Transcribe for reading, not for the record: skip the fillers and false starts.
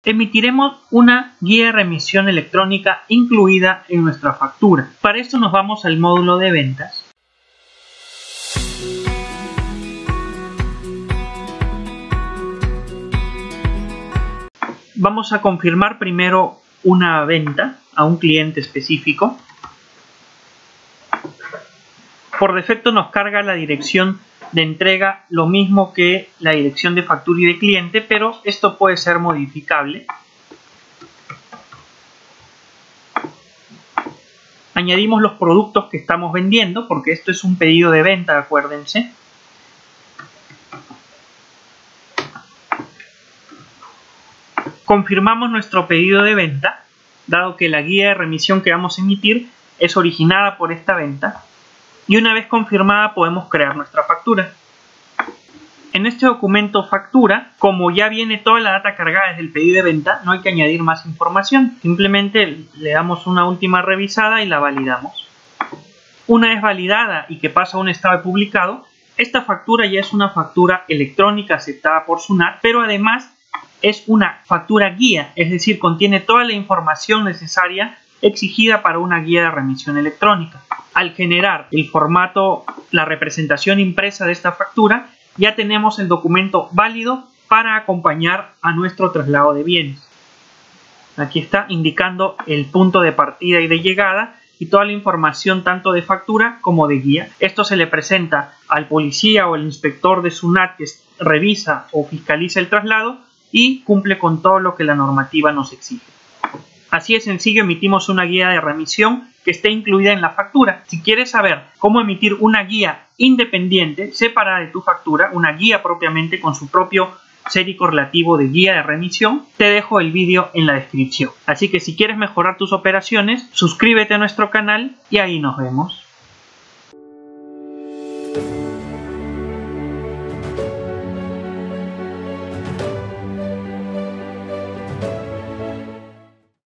emitiremos una guía de remisión electrónica incluida en nuestra factura. Para esto nos vamos al módulo de ventas. Vamos a confirmar primero una venta a un cliente específico. Por defecto nos carga la dirección de entrega, lo mismo que la dirección de factura y de cliente, pero esto puede ser modificable. Añadimos los productos que estamos vendiendo, porque esto es un pedido de venta, acuérdense. Confirmamos nuestro pedido de venta, dado que la guía de remisión que vamos a emitir es originada por esta venta. Y una vez confirmada podemos crear nuestra factura. En este documento factura, como ya viene toda la data cargada desde el pedido de venta, no hay que añadir más información. Simplemente le damos una última revisada y la validamos. Una vez validada y que pasa a un estado de publicado, esta factura ya es una factura electrónica aceptada por SUNAT, pero además es una factura guía, es decir, contiene toda la información necesaria exigida para una guía de remisión electrónica. Al generar el formato, la representación impresa de esta factura, ya tenemos el documento válido para acompañar a nuestro traslado de bienes. Aquí está indicando el punto de partida y de llegada y toda la información tanto de factura como de guía. Esto se le presenta al policía o al inspector de SUNAT que revisa o fiscaliza el traslado y cumple con todo lo que la normativa nos exige. Así de sencillo emitimos una guía de remisión que esté incluida en la factura. Si quieres saber cómo emitir una guía independiente, separada de tu factura, una guía propiamente con su propio serie correlativo de guía de remisión, te dejo el vídeo en la descripción. Así que si quieres mejorar tus operaciones, suscríbete a nuestro canal y ahí nos vemos.